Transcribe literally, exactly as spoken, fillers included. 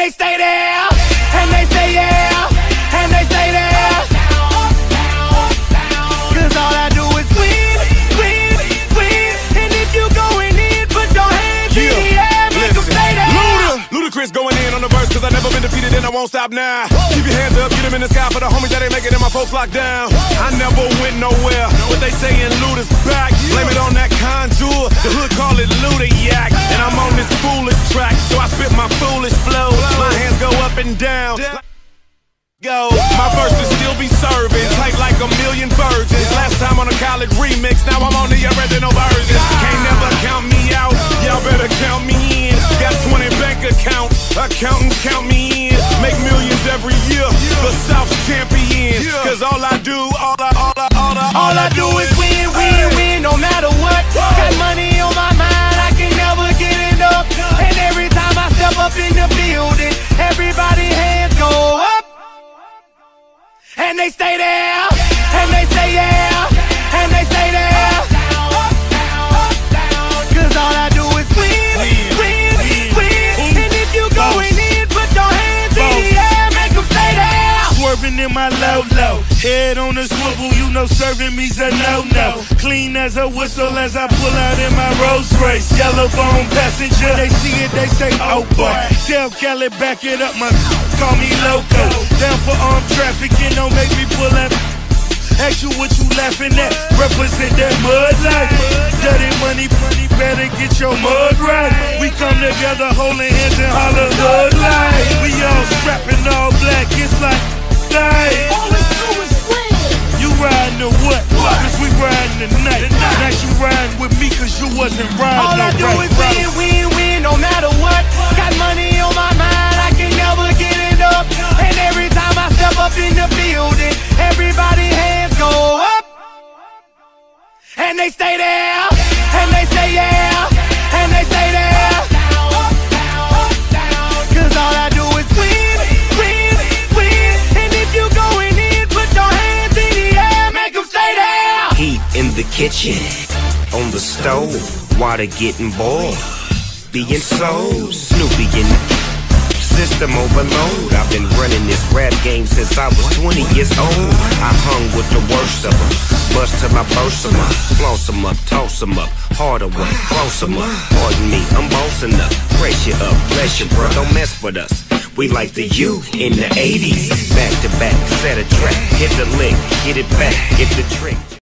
they stay there, and they say yeah, and they stay there. Cause all I do is win, win, win. And if you going in, put your hands in the air, make them stay there. Luda, Ludacris going in on the verse, cause I never been defeated and I won't stop now. Keep your hands up, get them in the sky for the homies that ain't making it and my folks locked down. I never went nowhere, but they saying Luda's back. Blame it on that conjure, the hood call it Luda Yak. And I'm on this foolish track, so I spit my foolish flow. My hands go up and down. Go. My verses still be serving, tight like a million virgins. Last time on a college remix, now I'm on the original version. Can't never count me out, y'all better count me in. Got twenty bank accounts, accountants count me in. Make millions every year, the South's champion. Cause all I do, all I, all I, all I, all I do is win, win, win, no matter what. Got money on my mind, I can never get enough. And every time I step up in the building, everybody hands go up. And they stay there, and they say yeah, and they stay there. Cause all I do is win, win, win. And if you going in, put your hands in the air, make them stay there. Swerving in my low-low, head on the swivel, you know serving me's a no-no. Clean as a whistle as I pull out in my Rolls Royce. Yellow bone passenger, they see it, they say, oh boy. Tell Kelly, back it up, my call me loco. Down for armed trafficking, don't make me pull up. Ask you what you laughing at, represent that mud life. Dirty money, money, better get your mud right. We come together holding hands and holler hood life. We all strapping all black, it's like life. All we do is win. You riding or what? Cause we riding tonight. Now you riding with me cause you wasn't riding. All I do is win, win, win, no matter what. Got money on my mind, I can never get it up. And every time I step up in the building, everybody hands go up. And they stay there, and they say yeah, and they stay there. Cause all I do is win, win, win. And if you going in, put your hands in the air, make them stay there. Heat in the kitchen, on the stove, water getting boiled. Being sold, Snoopy in the system overload. I've been running this rap game since I was twenty years old. I hung with the worst of them, bust till I burst them up, floss them up, toss them up, harder work, close them up. Pardon me, I'm bossing up, pressure up, bless you, bro, don't mess with us. We like the U in the eighties, back to back, set a track, hit the lick, get it back, get the trick.